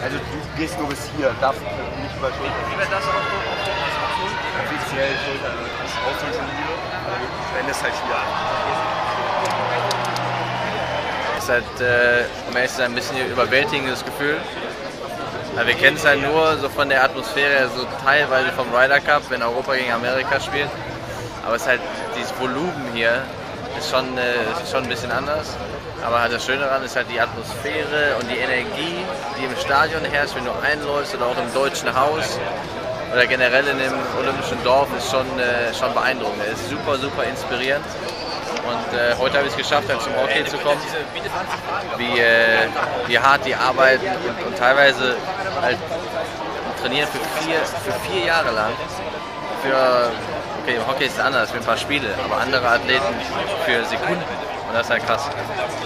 Also du gehst nur bis hier, darfst nicht über Schulter. Wie wird das auch als Abschluss? Offiziell Schulter, das Außen schon hier, aber du wendest halt hier an. Es ist halt, um ehrlich zu sein, ein bisschen ein überwältigendes Gefühl. Also wir kennen es halt nur so von der Atmosphäre, so teilweise vom Ryder Cup, wenn Europa gegen Amerika spielt. Aber es ist halt, dieses Volumen hier ist schon ein bisschen anders. Aber halt das Schöne daran ist halt die Atmosphäre und die Energie, die im Stadion herrscht, wenn du einläufst oder auch im Deutschen Haus oder generell in dem Olympischen Dorf, ist schon beeindruckend. Es ist super, super inspirierend. Und heute habe ich es geschafft, halt zum Hockey zu kommen. Wie hart die arbeiten und teilweise halt trainieren für vier Jahre lang. Okay, im Hockey ist es anders, für ein paar Spiele, aber andere Athleten für Sekunden. Und das ist halt krass.